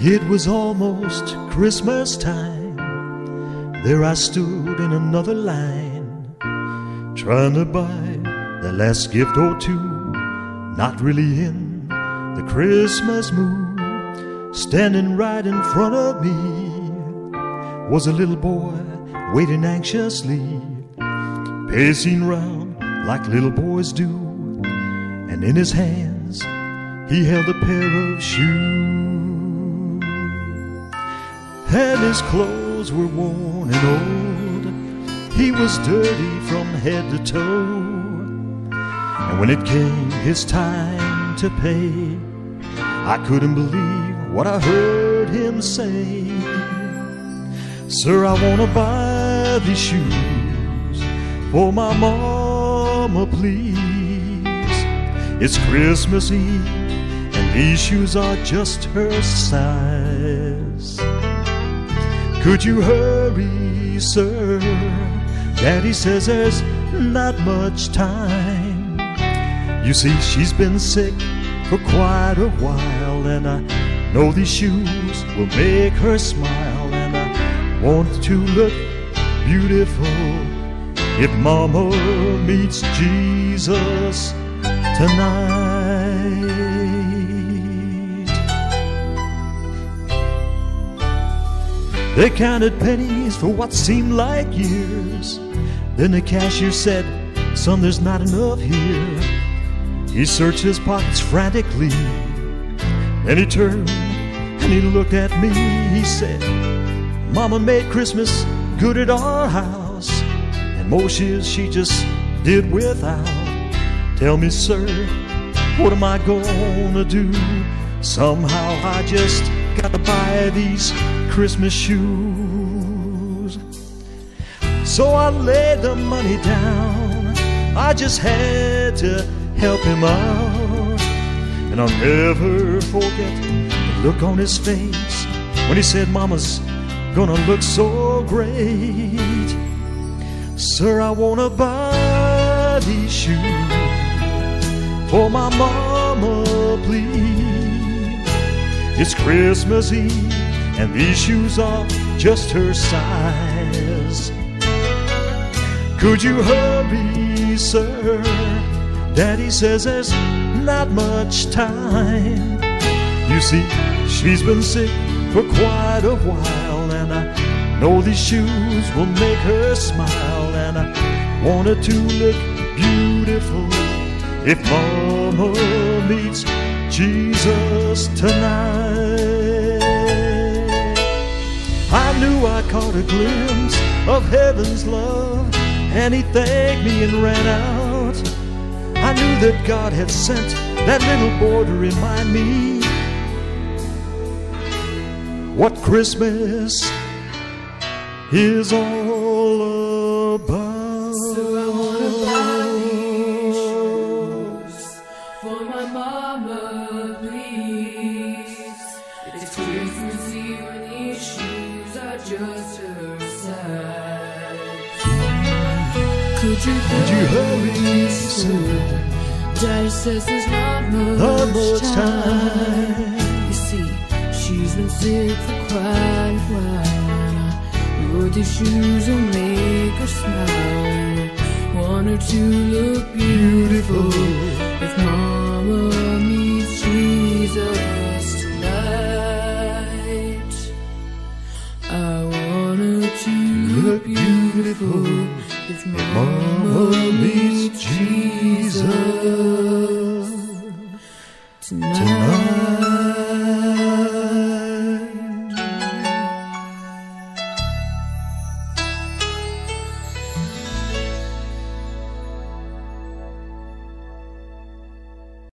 It was almost Christmas time. There I stood in another line, trying to buy the last gift or two, not really in the Christmas mood. Standing right in front of me was a little boy waiting anxiously, pacing round like little boys do, and in his hands he held a pair of shoes. And his clothes were worn and old, he was dirty from head to toe, and when it came his time to pay, I couldn't believe what I heard him say. Sir, I want to buy these shoes for my mama, please. It's Christmas Eve and these shoes are just her size. Could you hurry, sir? Daddy says there's not much time. You see, she's been sick for quite a while, and I know these shoes will make her smile, and I want to look beautiful if Mama meets Jesus tonight. They counted pennies for what seemed like years. Then the cashier said, "Son, there's not enough here." He searched his pockets frantically, and he turned and he looked at me. He said, "Mama made Christmas good at our house, and most years she just did without. Tell me, sir, what am I gonna do? Somehow I just gotta buy these Christmas shoes." So I laid the money down, I just had to help him out. And I'll never forget the look on his face when he said, "Mama's gonna look so great." Sir, I wanna buy these shoes for my mama, please. It's Christmas Eve and these shoes are just her size. Could you hurry, sir? Daddy says there's not much time. You see, she's been sick for quite a while, and I know these shoes will make her smile, and I want her to look beautiful if Mama meets Jesus tonight. I knew I caught a glimpse of heaven's love, and he thanked me and ran out. I knew that God had sent that little boy to remind me what Christmas is all about. So I wanna buy these shoes for my mama, please. It's Christmas Eve and these shoes are just her size. Could you hurry, sir? Daddy says there's not much time. You see, she's been sick for quite a while. Lord, these shoes will make her smile. Want her to look beautiful if Mama meets Jesus tonight. I want her to look beautiful if Mama meets Jesus tonight.